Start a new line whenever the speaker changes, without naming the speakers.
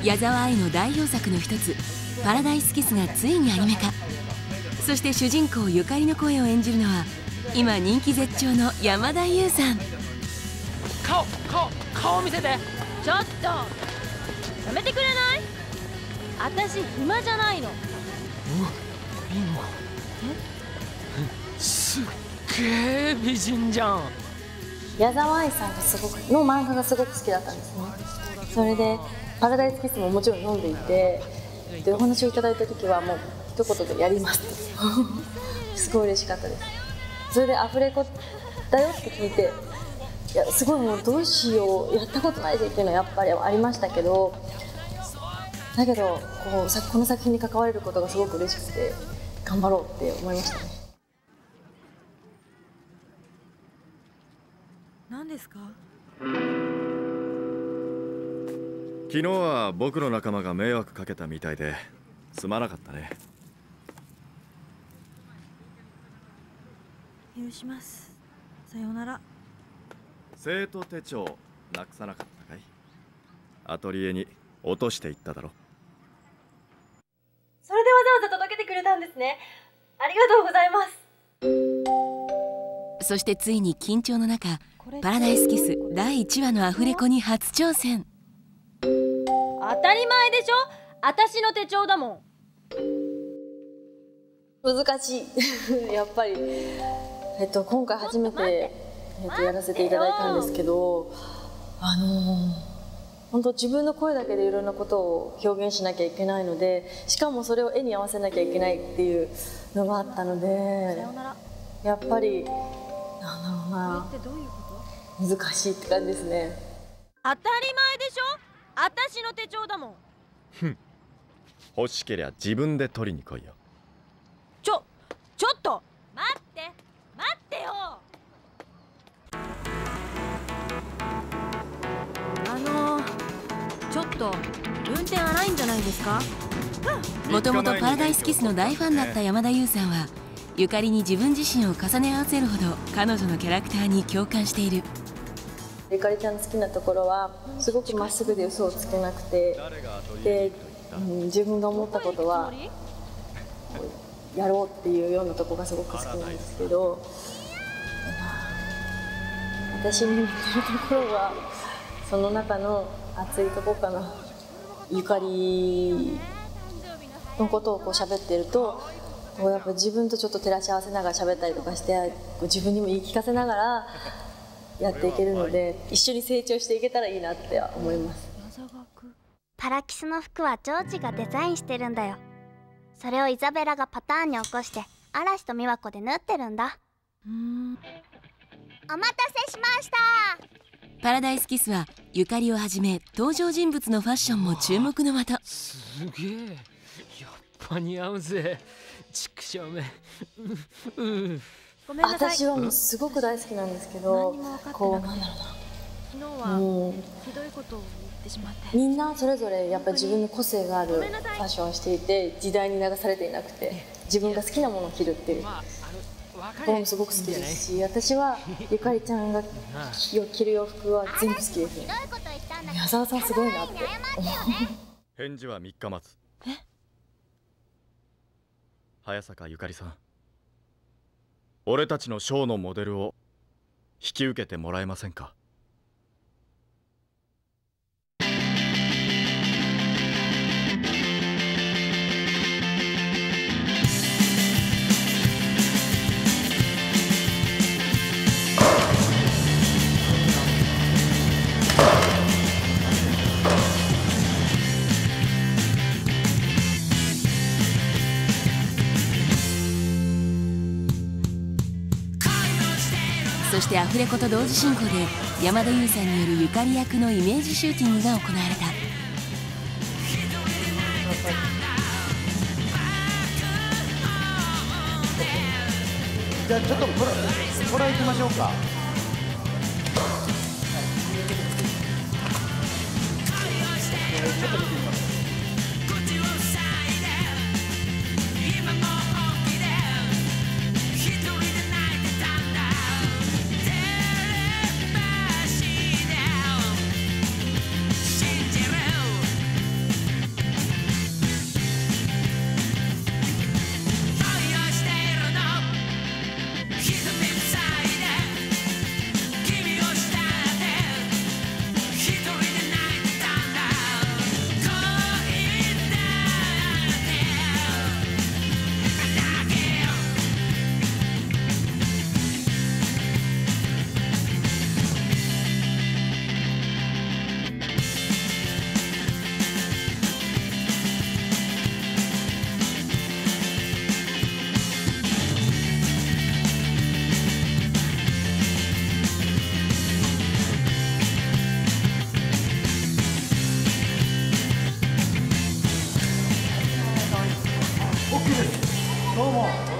矢沢あいの代表作の一つ「パラダイスキス」がついにアニメ化。そして主人公ゆかりの声を演じるのは今人気絶頂の山田優さん。
顔見せて。
ちょっとやめてくれない？私暇じゃないの。
いいのか。すっげえ美人じゃん。
矢沢愛さんがの漫画がすごく好きだったんですね。それで「パラダイスキス」ももちろん読んでいて、でお話をいただいた時はもう一言で「やります」すごい嬉しかったです。それでアフレコだよって聞いて、いやすごいもうどうしよう、やったことないしっていうのはやっぱりありましたけど、だけどこの作品に関われることがすごく嬉しくて頑張ろうって思いましたね。
何ですか？
昨日は僕の仲間が迷惑かけたみたいですまなかったね。
許します。さようなら。
生徒手帳なくさなかったかい？アトリエに落としていっただろ。
それでわざわざ届けてくれたんですね。ありがとうございます。
そしてついに緊張の中パラダイスキス第1話のアフレコに初挑戦。
当たり前でしょ、私の手帳だも
ん。難しいやっぱり、今回初めて、やらせていただいたんですけど、本当自分の声だけでいろんなことを表現しなきゃいけないので、しかもそれを絵に合わせなきゃいけないっていうのがあったので、やっぱりなんだろうな、難しいって感じですね。
当たり前でしょ、私の手帳だもん。
欲しけりゃ自分で取りに来いよ。
ちょっと待ってよ。ちょっと運転荒いんじゃないですか？
もともとパラダイスキスの大ファンだった山田優さんはゆかりに自分自身を重ね合わせるほど彼女のキャラクターに共感している。
ゆかりちゃんの好きなところはすごくまっすぐで嘘をつけなくて、で、自分が思ったことはやろうっていうようなとこがすごく好きなんですけど、私に似てるところはその中の熱いとこかな。ゆかりのことを喋ってるとやっぱ自分とちょっと照らし合わせながら喋ったりとかして、自分にも言い聞かせながらやっていけるので、一緒に成長していけたらいいなって思います。
パラキスの服はジョージがデザインしてるんだよ。それをイザベラがパターンに起こして嵐と美和子で縫ってるんだ。お待たせしました。
パラダイスキスはゆかりをはじめ登場人物のファッションも注目の的。
すげえ、やっぱ似合うぜ。畜生め。
ごめんなさい。
私はもうすごく大好きなんですけど、なんだろうな、
昨日はひどいことを言ってしまって。
みんなそれぞれやっぱり自分の個性があるファッションをしていて、時代に流されていなくて自分が好きなものを着るっていうところもすごく好きですし、私はゆかりちゃんが着る洋服は全部好きですね。矢沢さんすごいなって思う。
返事は3日待つ。早坂ゆかりさん、俺たちのショーのモデルを引き受けてもらえませんか？
そしてアフレコと同時進行で山田優さんによるゆかり役のイメージシューティングが行われた。
じゃあちょっとこれ行きましょうか。ちょっと見てみます。 も